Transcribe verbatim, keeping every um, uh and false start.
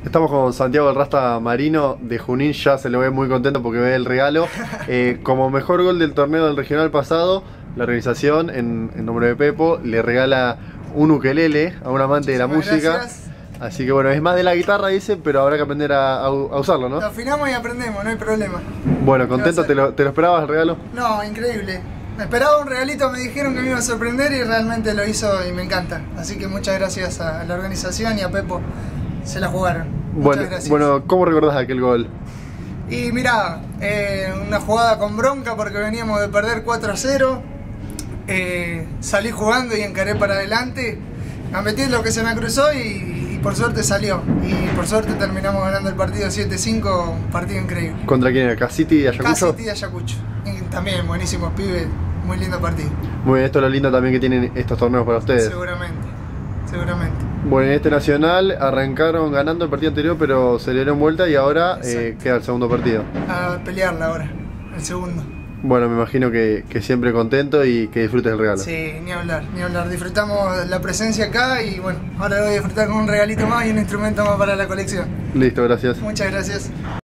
Estamos con Santiago el Rasta Marino de Junín, ya se lo ve muy contento porque ve el regalo. Eh, como mejor gol del torneo del regional pasado, la organización, en, en nombre de Pepo, le regala un ukelele a un amante de la música. Gracias. Así que bueno, es más de la guitarra, dice, pero habrá que aprender a, a, a usarlo, ¿no? Lo afinamos y aprendemos, no hay problema. Bueno, ¿contento? ¿Te lo, te lo esperabas el regalo? No, increíble. Me esperaba un regalito, me dijeron que me iba a sorprender y realmente lo hizo y me encanta. Así que muchas gracias a la organización y a Pepo. Se la jugaron. Muchas Bueno, gracias. bueno, ¿cómo recordás aquel gol? Y mirá, eh, una jugada con bronca porque veníamos de perder cuatro a cero. Eh, salí jugando y encaré para adelante. Me metí en lo que se me cruzó y, y por suerte salió. Y por suerte terminamos ganando el partido siete cinco, un partido increíble. ¿Contra quién era? ¿Casiti y Ayacucho? Casiti y Ayacucho. Y también buenísimos pibes, muy lindo partido. Muy bien, esto es lo lindo también que tienen estos torneos para ustedes. Seguramente, seguramente. Bueno, en este nacional arrancaron ganando el partido anterior, pero se le dieron vuelta y ahora eh, queda el segundo partido. A pelearla ahora, el segundo. Bueno, me imagino que, que siempre contento y que disfrutes el regalo. Sí, ni hablar, ni hablar. Disfrutamos la presencia acá y bueno, ahora lo voy a disfrutar con un regalito más y un instrumento más para la colección. Listo, gracias. Muchas gracias.